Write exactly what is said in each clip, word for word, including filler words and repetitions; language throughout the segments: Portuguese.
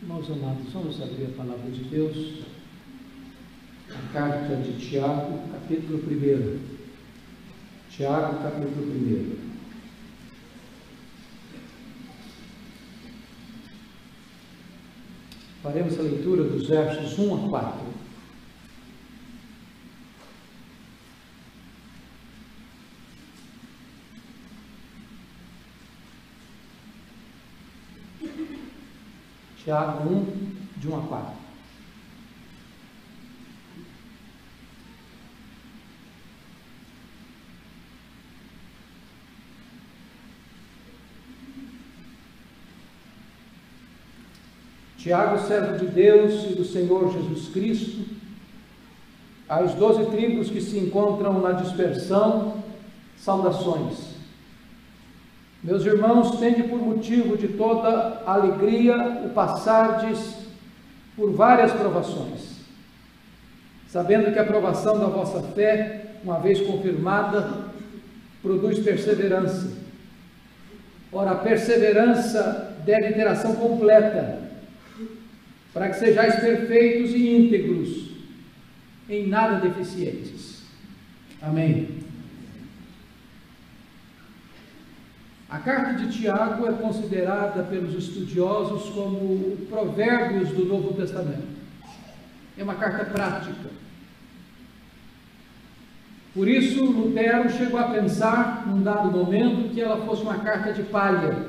Irmãos amados, vamos abrir a palavra de Deus, a carta de Tiago, capítulo primeiro. Tiago, capítulo primeiro. Faremos a leitura dos versos um a quatro. Tiago um, de um a quatro. Tiago, servo de Deus e do Senhor Jesus Cristo, às doze tribos que se encontram na dispersão, saudações. Meus irmãos, tende por motivo de toda alegria o passardes por várias provações, sabendo que a provação da vossa fé, uma vez confirmada, produz perseverança. Ora, a perseverança deve ter ação completa, para que sejais perfeitos e íntegros, em nada deficientes. Amém. A carta de Tiago é considerada pelos estudiosos como o Provérbios do Novo Testamento. É uma carta prática. Por isso, Lutero chegou a pensar, num dado momento, que ela fosse uma carta de palha.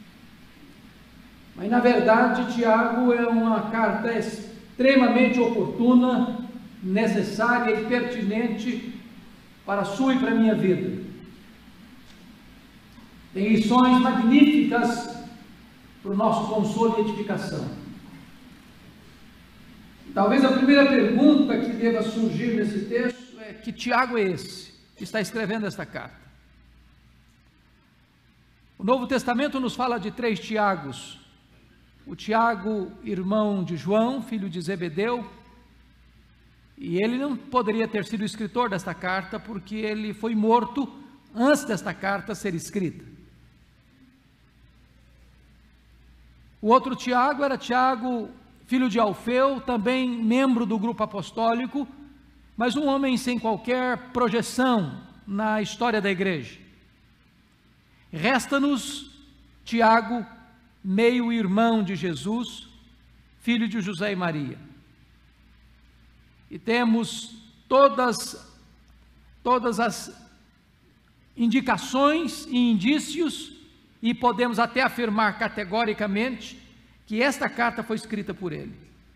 Mas, na verdade, Tiago é uma carta extremamente oportuna, necessária e pertinente para a sua e para a minha vida. Tem lições magníficas para o nosso consolo e edificação. Talvez a primeira pergunta que deva surgir nesse texto é: que Tiago é esse que está escrevendo esta carta? O Novo Testamento nos fala de três Tiagos. O Tiago, irmão de João, filho de Zebedeu, e ele não poderia ter sido o escritor desta carta, porque ele foi morto antes desta carta ser escrita. O outro Tiago era Tiago, filho de Alfeu, também membro do grupo apostólico, mas um homem sem qualquer projeção na história da igreja. Resta-nos Tiago, meio-irmão de Jesus, filho de José e Maria. E temos todas, todas as indicações e indícios, e podemos até afirmar categoricamente que esta carta foi escrita por ele.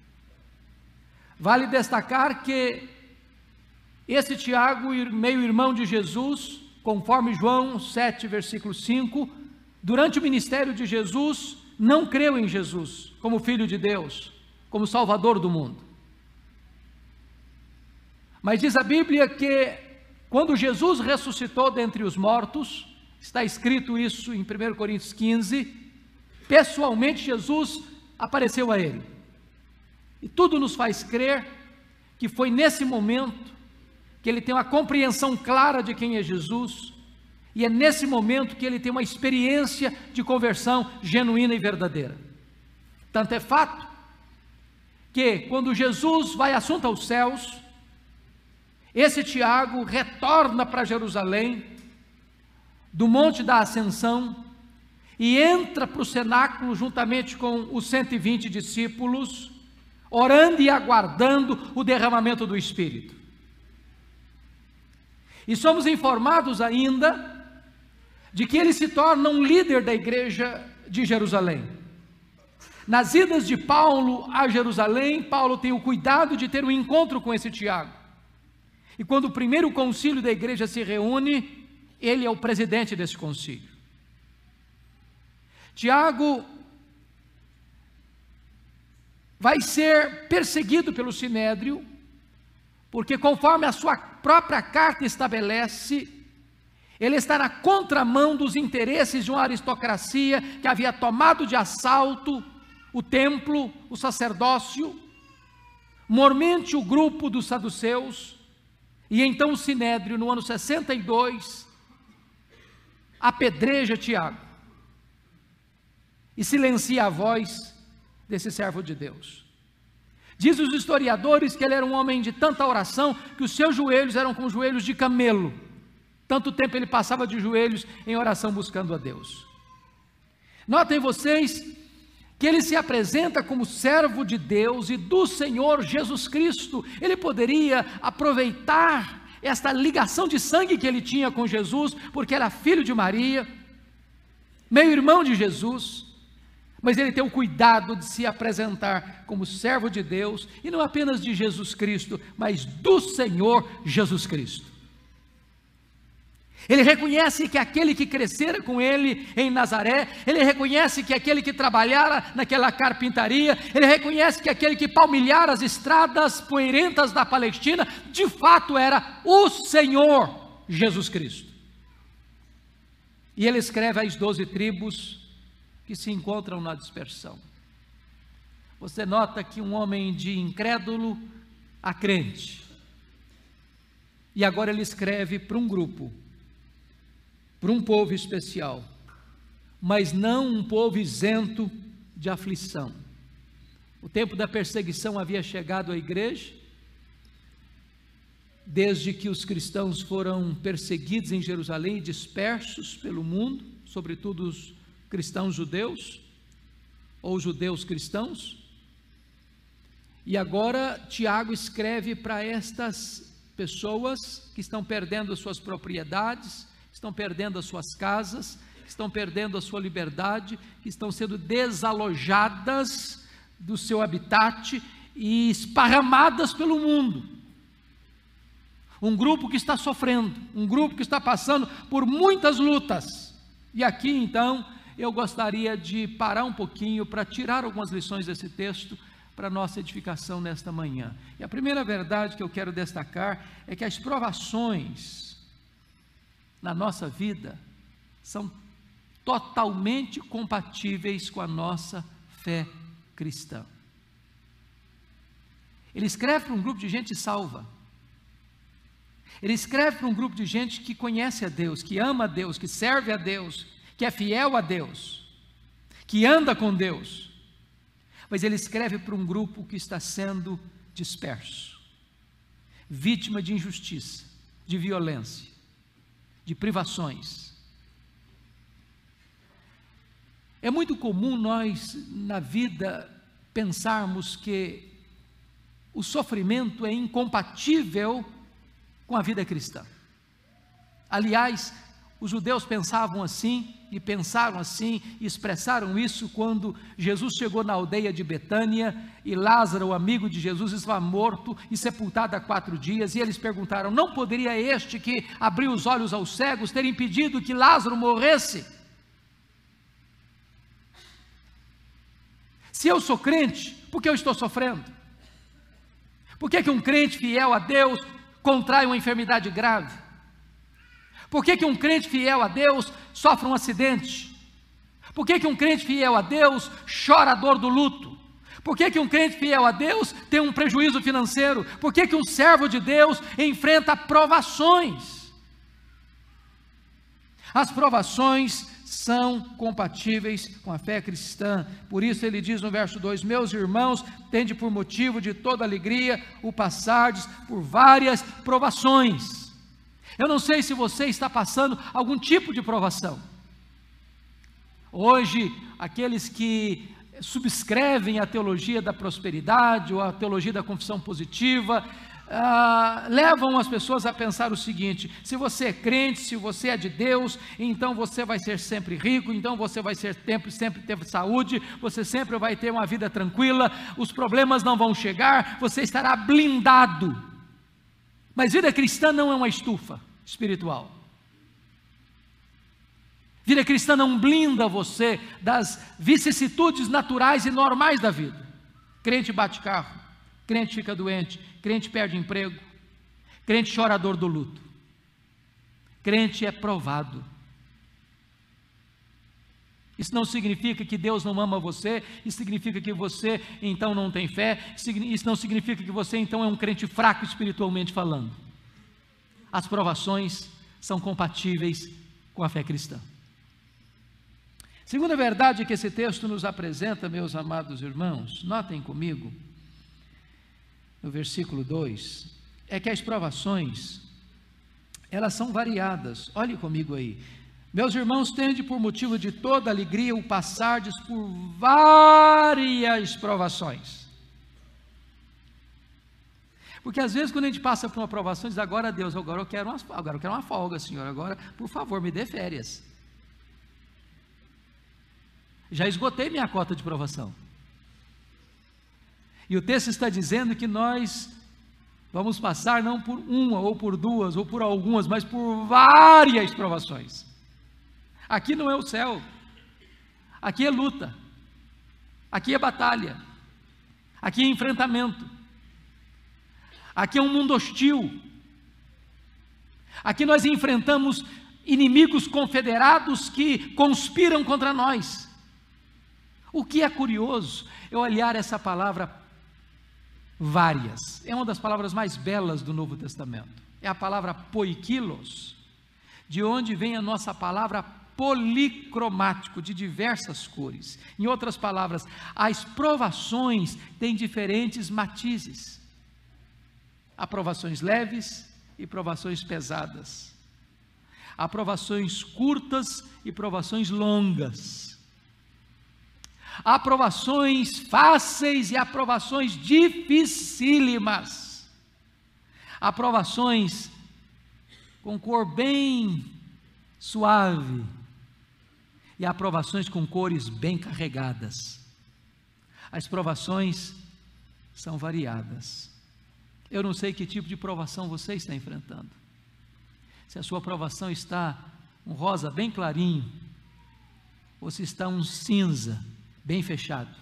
Vale destacar que esse Tiago, meio-irmão de Jesus, conforme João sete, versículo cinco, durante o ministério de Jesus, não creu em Jesus como Filho de Deus, como Salvador do mundo. Mas diz a Bíblia que quando Jesus ressuscitou dentre os mortos, está escrito isso em primeira Coríntios quinze, pessoalmente Jesus apareceu a ele. E tudo nos faz crer que foi nesse momento que ele tem uma compreensão clara de quem é Jesus, e é nesse momento que ele tem uma experiência de conversão genuína e verdadeira. Tanto é fato que quando Jesus vai assunto aos céus, esse Tiago retorna para Jerusalém, do Monte da Ascensão, e entra para o cenáculo juntamente com os cento e vinte discípulos, orando e aguardando o derramamento do Espírito. E somos informados ainda de que ele se torna um líder da igreja de Jerusalém. Nas idas de Paulo a Jerusalém, Paulo tem o cuidado de ter um encontro com esse Tiago. E quando o primeiro concílio da igreja se reúne, ele é o presidente desse concílio. Tiago vai ser perseguido pelo Sinédrio, porque conforme a sua própria carta estabelece, ele está na contramão dos interesses de uma aristocracia que havia tomado de assalto o templo, o sacerdócio, mormente o grupo dos saduceus, e então o Sinédrio, no ano sessenta e dois, apedreja Tiago e silencia a voz desse servo de Deus. Diz os historiadores que ele era um homem de tanta oração que os seus joelhos eram como joelhos de camelo. Tanto tempo ele passava de joelhos em oração buscando a Deus. Notem vocês que ele se apresenta como servo de Deus e do Senhor Jesus Cristo. Ele poderia aproveitar esta ligação de sangue que ele tinha com Jesus, porque era filho de Maria, meio-irmão de Jesus, mas ele tem o cuidado de se apresentar como servo de Deus, e não apenas de Jesus Cristo, mas do Senhor Jesus Cristo. Ele reconhece que aquele que crescera com ele em Nazaré, ele reconhece que aquele que trabalhara naquela carpintaria, ele reconhece que aquele que palmilhara as estradas poeirentas da Palestina, de fato era o Senhor Jesus Cristo. E ele escreve às doze tribos que se encontram na dispersão. Você nota que um homem de incrédulo a crente, e agora ele escreve para um grupo, para um povo especial, mas não um povo isento de aflição. O tempo da perseguição havia chegado à igreja, desde que os cristãos foram perseguidos em Jerusalém e dispersos pelo mundo, sobretudo os cristãos judeus, ou judeus cristãos. E agora Tiago escreve para estas pessoas que estão perdendo as suas propriedades, estão perdendo as suas casas, estão perdendo a sua liberdade, que estão sendo desalojadas do seu habitat e esparramadas pelo mundo. Um grupo que está sofrendo, um grupo que está passando por muitas lutas. E aqui então eu gostaria de parar um pouquinho para tirar algumas lições desse texto para a nossa edificação nesta manhã. E a primeira verdade que eu quero destacar é que as provações na nossa vida são totalmente compatíveis com a nossa fé cristã. Ele escreve para um grupo de gente salva. Ele escreve para um grupo de gente que conhece a Deus, que ama a Deus, que serve a Deus, que é fiel a Deus, que anda com Deus. Mas ele escreve para um grupo que está sendo disperso, vítima de injustiça, de violência, de privações. É muito comum nós, na vida, pensarmos que o sofrimento é incompatível com a vida cristã. Aliás, os judeus pensavam assim, e pensaram assim, e expressaram isso quando Jesus chegou na aldeia de Betânia, e Lázaro, o amigo de Jesus, estava morto e sepultado há quatro dias, e eles perguntaram: não poderia este que abriu os olhos aos cegos ter impedido que Lázaro morresse? Se eu sou crente, por que eu estou sofrendo? Por que que um crente fiel a Deus contrai uma enfermidade grave? Por que que um crente fiel a Deus sofre um acidente? Por que que um crente fiel a Deus chora a dor do luto? Por que que um crente fiel a Deus tem um prejuízo financeiro? Por que que um servo de Deus enfrenta provações? As provações são compatíveis com a fé cristã. Por isso ele diz no verso dois: meus irmãos, tende por motivo de toda alegria o passardes por várias provações. Eu não sei se você está passando algum tipo de provação. Hoje, aqueles que subscrevem a teologia da prosperidade ou a teologia da confissão positiva, ah, levam as pessoas a pensar o seguinte: se você é crente, se você é de Deus, então você vai ser sempre rico, então você vai ser sempre, sempre ter saúde, você sempre vai ter uma vida tranquila, os problemas não vão chegar, você estará blindado. Mas vida cristã não é uma estufa espiritual. Vida cristã não blinda você das vicissitudes naturais e normais da vida. Crente bate carro, crente fica doente, crente perde emprego, crente chora a dor do luto. Crente é provado. Isso não significa que Deus não ama você, isso significa que você então não tem fé, isso não significa que você então é um crente fraco espiritualmente falando. As provações são compatíveis com a fé cristã. Segunda verdade que esse texto nos apresenta, meus amados irmãos, notem comigo, no versículo dois, é que as provações, elas são variadas. Olhe comigo aí. Meus irmãos, tende por motivo de toda alegria o passardes por várias provações. Porque às vezes quando a gente passa por uma provação, diz, agora Deus, agora eu quero uma, agora eu quero uma folga, Senhor, agora por favor me dê férias. Já esgotei minha cota de provação. E o texto está dizendo que nós vamos passar não por uma, ou por duas, ou por algumas, mas por várias provações. Aqui não é o céu, aqui é luta, aqui é batalha, aqui é enfrentamento, aqui é um mundo hostil, aqui nós enfrentamos inimigos confederados que conspiram contra nós. O que é curioso é olhar essa palavra várias, é uma das palavras mais belas do Novo Testamento, é a palavra poikilos, de onde vem a nossa palavra policromático, de diversas cores. Em outras palavras, as provações têm diferentes matizes, há provações leves e provações pesadas, há provações curtas e provações longas, há provações fáceis e há provações dificílimas, há provações com cor bem suave e há provações com cores bem carregadas. As provações são variadas. Eu não sei que tipo de provação você está enfrentando. Se a sua provação está um rosa bem clarinho, ou se está um cinza bem fechado.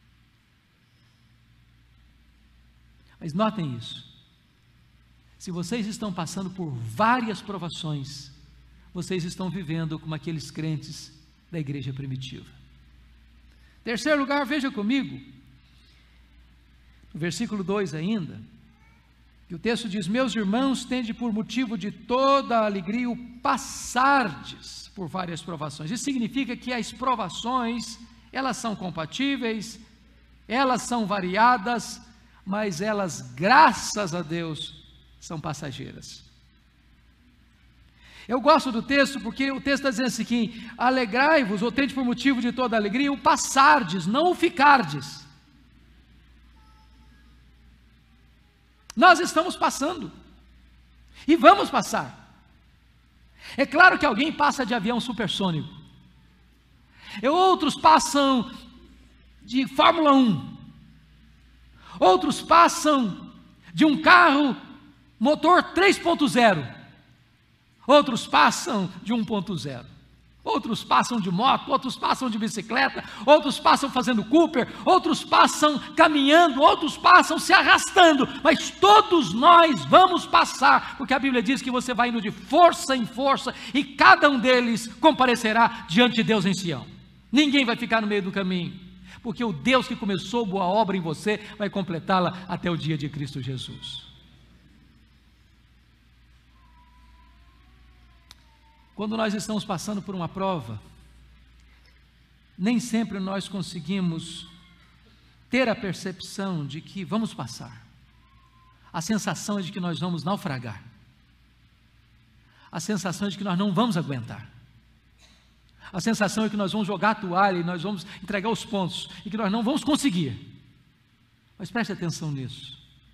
Mas notem isso. Se vocês estão passando por várias provações, vocês estão vivendo como aqueles crentes da igreja primitiva. Terceiro lugar, veja comigo, no versículo dois ainda, que o texto diz, meus irmãos, tende por motivo de toda a alegria o passardes por várias provações. Isso significa que as provações, elas são compatíveis, elas são variadas, mas elas, graças a Deus, são passageiras. Eu gosto do texto porque o texto está dizendo assim, alegrai-vos, ou tende por motivo de toda alegria, o passardes, não o ficardes. Nós estamos passando, e vamos passar. É claro que alguém passa de avião supersônico, e outros passam de Fórmula um, outros passam de um carro motor três ponto zero, outros passam de um ponto zero, outros passam de moto, outros passam de bicicleta, outros passam fazendo Cooper, outros passam caminhando, outros passam se arrastando, mas todos nós vamos passar, porque a Bíblia diz que você vai indo de força em força, e cada um deles comparecerá diante de Deus em Sião. Ninguém vai ficar no meio do caminho, porque o Deus que começou boa obra em você, vai completá-la até o dia de Cristo Jesus. Quando nós estamos passando por uma prova, nem sempre nós conseguimos ter a percepção de que vamos passar. A sensação é de que nós vamos naufragar. A sensação é de que nós não vamos aguentar. A sensação é que nós vamos jogar a toalha e nós vamos entregar os pontos e que nós não vamos conseguir. Mas preste atenção nisso.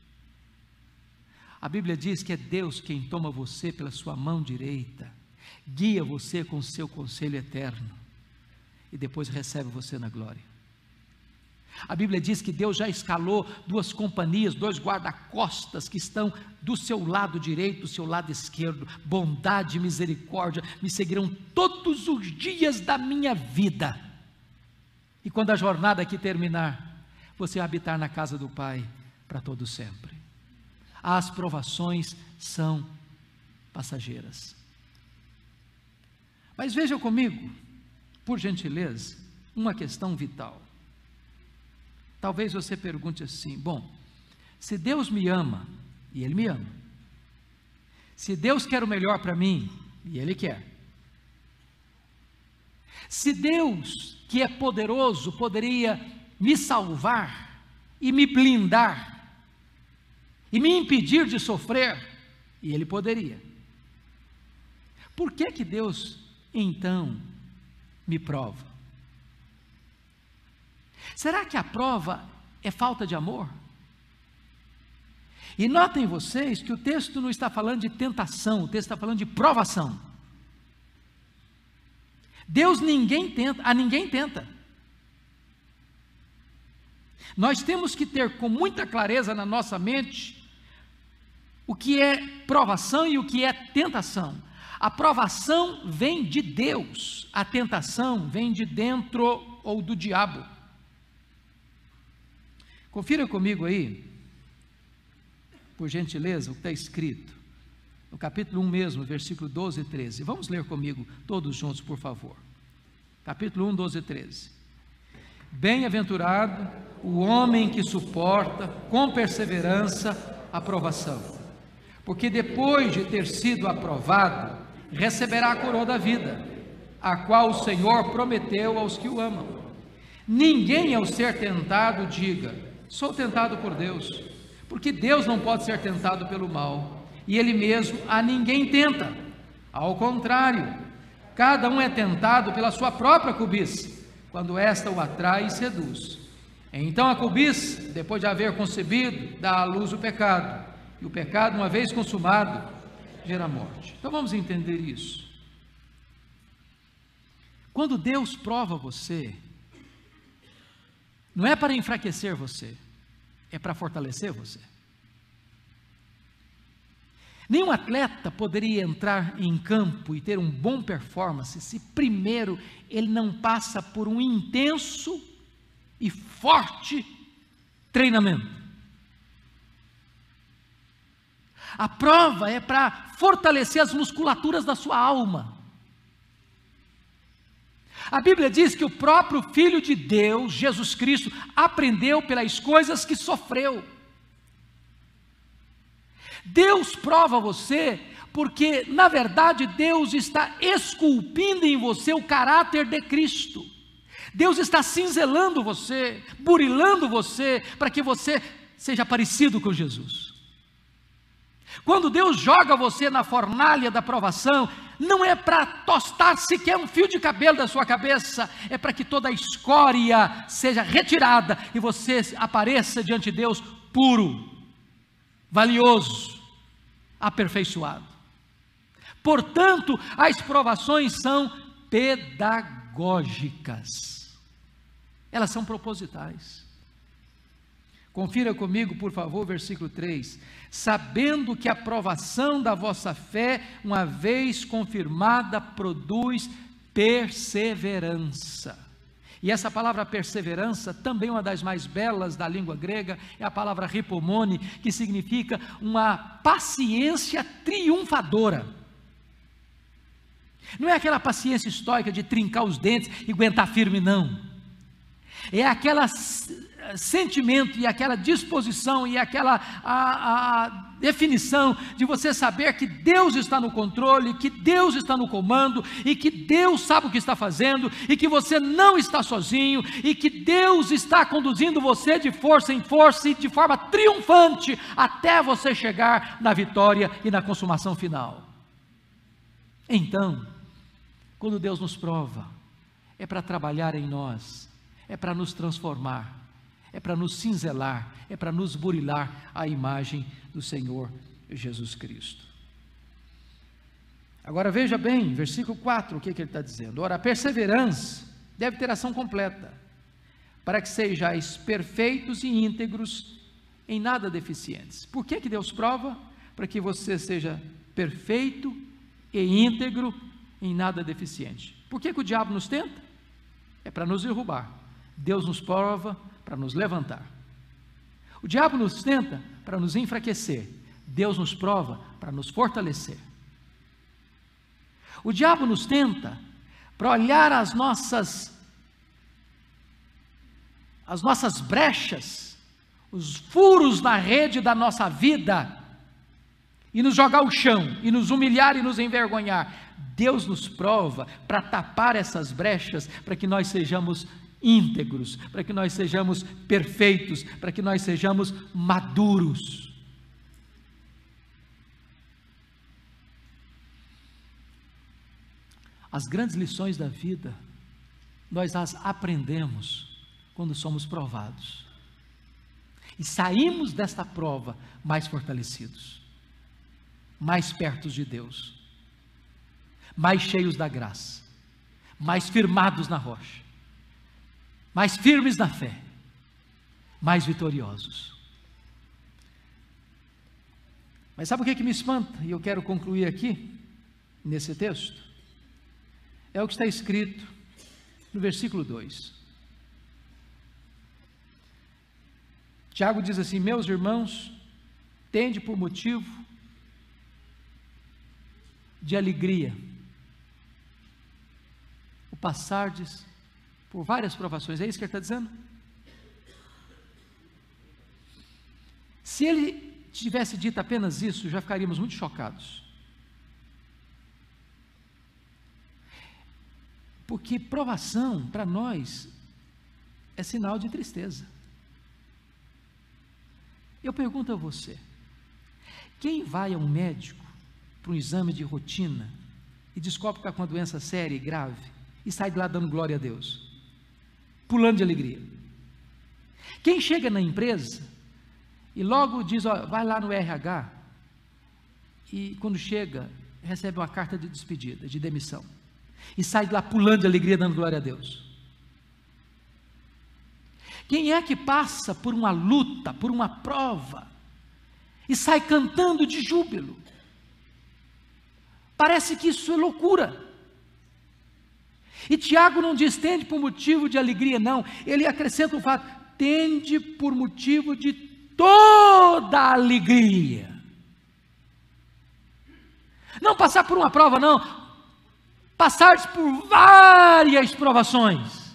A Bíblia diz que é Deus quem toma você pela sua mão direita, guia você com o seu conselho eterno e depois recebe você na glória. A Bíblia diz que Deus já escalou duas companhias, dois guarda-costas que estão do seu lado direito, do seu lado esquerdo. Bondade e misericórdia me seguirão todos os dias da minha vida. E quando a jornada aqui terminar, você vai habitar na casa do Pai para todo sempre. As provações são passageiras. Mas veja comigo, por gentileza, uma questão vital. Talvez você pergunte assim, bom, se Deus me ama, e Ele me ama, se Deus quer o melhor para mim, e Ele quer, Se Deus, que é poderoso, poderia me salvar e me blindar e me impedir de sofrer, e Ele poderia, por que que Deus então me prova? Será que a prova é falta de amor? E notem vocês que o texto não está falando de tentação, o texto está falando de provação. Deus ninguém tenta, a ninguém tenta. Nós temos que ter com muita clareza na nossa mente o que é provação e o que é tentação. A provação vem de Deus, a tentação vem de dentro ou do diabo. Confira comigo aí, por gentileza, o que está escrito no capítulo um mesmo, versículo doze e treze. Vamos ler comigo todos juntos, por favor. Capítulo um, doze e treze. Bem-aventurado o homem que suporta com perseverança a provação, porque depois de ter sido aprovado, receberá a coroa da vida, a qual o Senhor prometeu aos que o amam. Ninguém, ao ser tentado, diga: sou tentado por Deus, porque Deus não pode ser tentado pelo mal, e Ele mesmo a ninguém tenta. Ao contrário, cada um é tentado pela sua própria cobiça, quando esta o atrai e seduz. Então a cobiça, depois de haver concebido, dá à luz o pecado, e o pecado, uma vez consumado, gera morte. Então vamos entender isso. Quando Deus prova você, não é para enfraquecer você, é para fortalecer você. Nenhum atleta poderia entrar em campo e ter um bom performance se primeiro ele não passa por um intenso e forte treinamento. A prova é para fortalecer as musculaturas da sua alma. A Bíblia diz que o próprio Filho de Deus, Jesus Cristo, aprendeu pelas coisas que sofreu. Deus prova você porque, na verdade, Deus está esculpindo em você o caráter de Cristo. Deus está cinzelando você, burilando você, para que você seja parecido com Jesus. Quando Deus joga você na fornalha da provação, não é para tostar sequer um fio de cabelo da sua cabeça, é para que toda a escória seja retirada e você apareça diante de Deus puro, valioso, aperfeiçoado. Portanto, as provações são pedagógicas, elas são propositais. Confira comigo, por favor, versículo três. Sabendo que a provação da vossa fé, uma vez confirmada, produz perseverança. E essa palavra perseverança, também uma das mais belas da língua grega, é a palavra hipomone, que significa uma paciência triunfadora. Não é aquela paciência estoica de trincar os dentes e aguentar firme, não. É aquela sentimento e aquela disposição e aquela a, a definição de você saber que Deus está no controle, que Deus está no comando e que Deus sabe o que está fazendo e que você não está sozinho e que Deus está conduzindo você de força em força e de forma triunfante até você chegar na vitória e na consumação final. Então, quando Deus nos prova, é para trabalhar em nós, é para nos transformar, é para nos cinzelar, é para nos burilar a imagem do Senhor Jesus Cristo. Agora veja bem, versículo quatro, o que, que ele está dizendo? Ora, a perseverança deve ter ação completa, para que sejais perfeitos e íntegros, em nada deficientes. Por que que Deus prova? Para que você seja perfeito e íntegro, em nada deficiente. Por que que o diabo nos tenta? É para nos derrubar. Deus nos prova para nos levantar. O diabo nos tenta para nos enfraquecer. Deus nos prova para nos fortalecer. O diabo nos tenta para olhar as nossas as nossas brechas, os furos na rede da nossa vida e nos jogar ao chão, e nos humilhar e nos envergonhar. Deus nos prova para tapar essas brechas, para que nós sejamos íntegros, para que nós sejamos perfeitos, para que nós sejamos maduros. As grandes lições da vida, nós as aprendemos quando somos provados. E saímos desta prova mais fortalecidos, mais perto de Deus, mais cheios da graça, mais firmados na rocha, mais firmes na fé, mais vitoriosos. Mas sabe o que é que me espanta? E eu quero concluir aqui, nesse texto. É o que está escrito no versículo dois. Tiago diz assim: meus irmãos, tende por motivo de alegria o passardes por várias provações. É isso que ele está dizendo? Se ele tivesse dito apenas isso, já ficaríamos muito chocados. Porque provação, para nós, é sinal de tristeza. Eu pergunto a você, quem vai a um médico para um exame de rotina e descobre que está com uma doença séria e grave e sai de lá dando glória a Deus, pulando de alegria? Quem chega na empresa e logo diz, ó, vai lá no R H, e quando chega, recebe uma carta de despedida, de demissão, e sai de lá pulando de alegria, dando glória a Deus? Quem é que passa por uma luta, por uma prova, e sai cantando de júbilo? Parece que isso é loucura. E Tiago não diz tende por motivo de alegria, não. Ele acrescenta o fato, tende por motivo de toda a alegria. Não passar por uma prova, não. Passar por várias provações.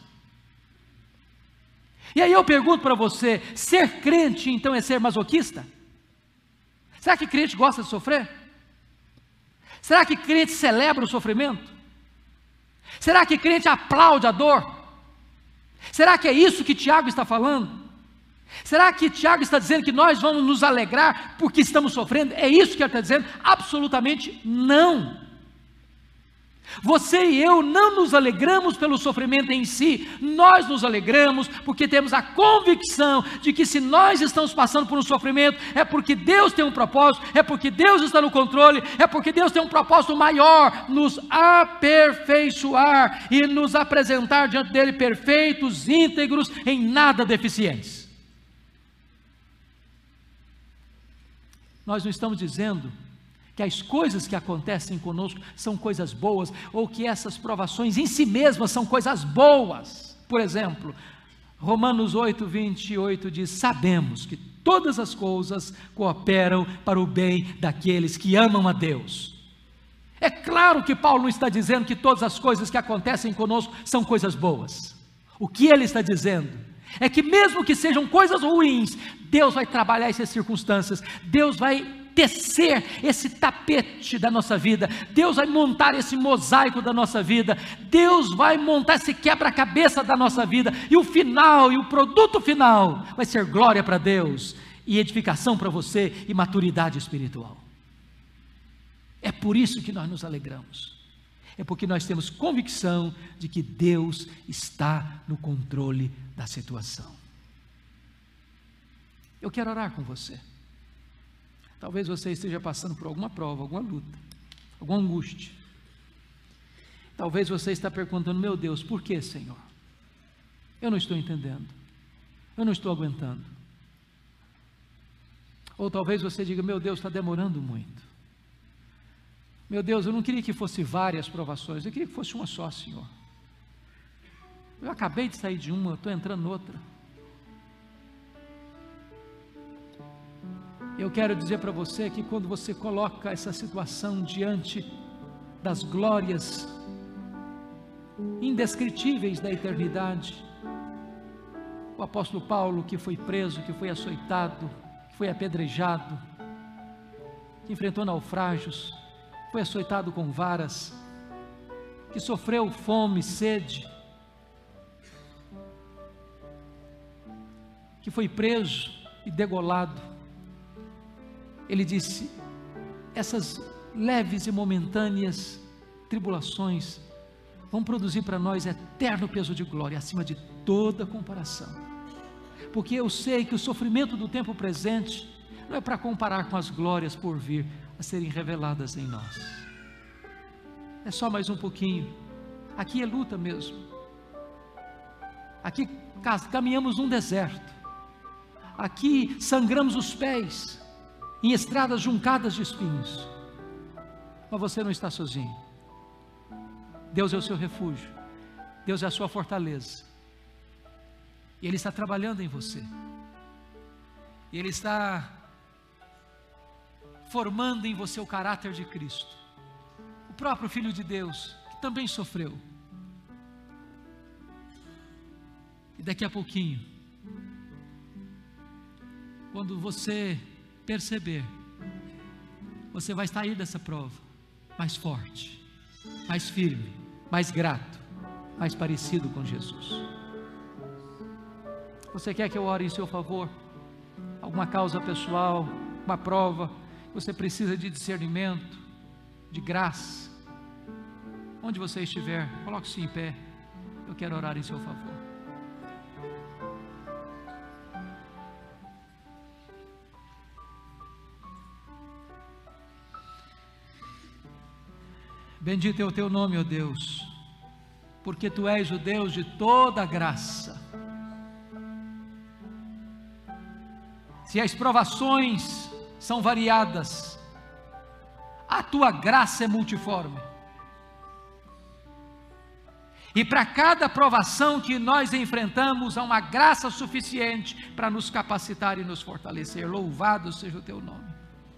E aí eu pergunto para você, ser crente então é ser masoquista? Será que crente gosta de sofrer? Será que crente celebra o sofrimento? Será que crente aplaude a dor? Será que é isso que Tiago está falando? Será que Tiago está dizendo que nós vamos nos alegrar porque estamos sofrendo? É isso que ele está dizendo? Absolutamente não. Você e eu não nos alegramos pelo sofrimento em si, nós nos alegramos porque temos a convicção de que se nós estamos passando por um sofrimento, é porque Deus tem um propósito, é porque Deus está no controle, é porque Deus tem um propósito maior, nos aperfeiçoar e nos apresentar diante dele perfeitos, íntegros, em nada deficientes. Nós não estamos dizendo que as coisas que acontecem conosco são coisas boas, ou que essas provações em si mesmas são coisas boas. Por exemplo, Romanos oito, vinte e oito diz, sabemos que todas as coisas cooperam para o bem daqueles que amam a Deus. É claro que Paulo não está dizendo que todas as coisas que acontecem conosco são coisas boas. O que ele está dizendo é que mesmo que sejam coisas ruins, Deus vai trabalhar essas circunstâncias, Deus vai tecer esse tapete da nossa vida, Deus vai montar esse mosaico da nossa vida, Deus vai montar esse quebra-cabeça da nossa vida, e o final, e o produto final, vai ser glória para Deus, e edificação para você, e maturidade espiritual. É por isso que nós nos alegramos, é porque nós temos convicção de que Deus está no controle da situação. Eu quero orar com você. Talvez você esteja passando por alguma prova, alguma luta, alguma angústia. Talvez você está perguntando, meu Deus, por que, Senhor? Eu não estou entendendo, eu não estou aguentando. Ou talvez você diga, meu Deus, está demorando muito. Meu Deus, eu não queria que fosse várias provações, eu queria que fosse uma só, Senhor. Eu acabei de sair de uma, eu estou entrando noutra. Eu quero dizer para você que quando você coloca essa situação diante das glórias indescritíveis da eternidade, o apóstolo Paulo, que foi preso, que foi açoitado, que foi apedrejado, que enfrentou naufrágios, foi açoitado com varas, que sofreu fome, sede, que foi preso e degolado. Ele disse: essas leves e momentâneas tribulações vão produzir para nós eterno peso de glória, acima de toda comparação, porque eu sei que o sofrimento do tempo presente não é para comparar com as glórias por vir a serem reveladas em nós. É só mais um pouquinho. Aqui é luta mesmo. Aqui caminhamos num deserto. Aqui sangramos os pés em estradas juncadas de espinhos. Mas você não está sozinho. Deus é o seu refúgio. Deus é a sua fortaleza. E Ele está trabalhando em você. E Ele está formando em você o caráter de Cristo. O próprio Filho de Deus, que também sofreu. E daqui a pouquinho, quando você perceber, você vai sair dessa prova mais forte, mais firme, mais grato, mais parecido com Jesus. Você quer que eu ore em seu favor? Alguma causa pessoal, uma prova, você precisa de discernimento, de graça? Onde você estiver, coloque-se em pé. Eu quero orar em seu favor. Bendito é o teu nome, ó Deus, porque tu és o Deus de toda graça. Se as provações são variadas, a tua graça é multiforme. E para cada provação que nós enfrentamos, há uma graça suficiente para nos capacitar e nos fortalecer. Louvado seja o teu nome.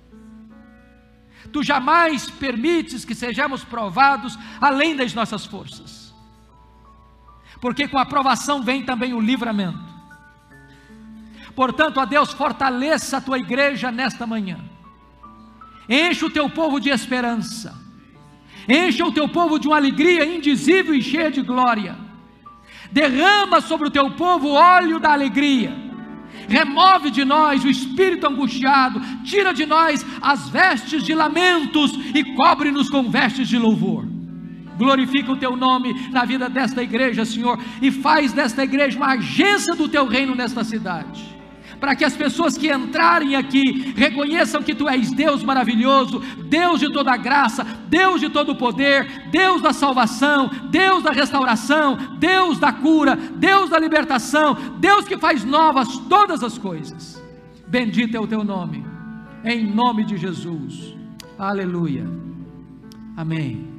Tu jamais permites que sejamos provados além das nossas forças, porque com a provação vem também o livramento. Portanto, ó Deus, fortaleça a tua igreja nesta manhã. Enche o teu povo de esperança. Enche o teu povo de uma alegria indizível e cheia de glória. Derrama sobre o teu povo o óleo da alegria. Remove de nós o espírito angustiado. Tira de nós as vestes de lamentos e cobre-nos com vestes de louvor. Glorifica o teu nome na vida desta igreja, Senhor, e faz desta igreja uma agência do teu reino nesta cidade, para que as pessoas que entrarem aqui reconheçam que tu és Deus maravilhoso, Deus de toda graça, Deus de todo poder, Deus da salvação, Deus da restauração, Deus da cura, Deus da libertação, Deus que faz novas todas as coisas. Bendito é o teu nome, em nome de Jesus. Aleluia. Amém.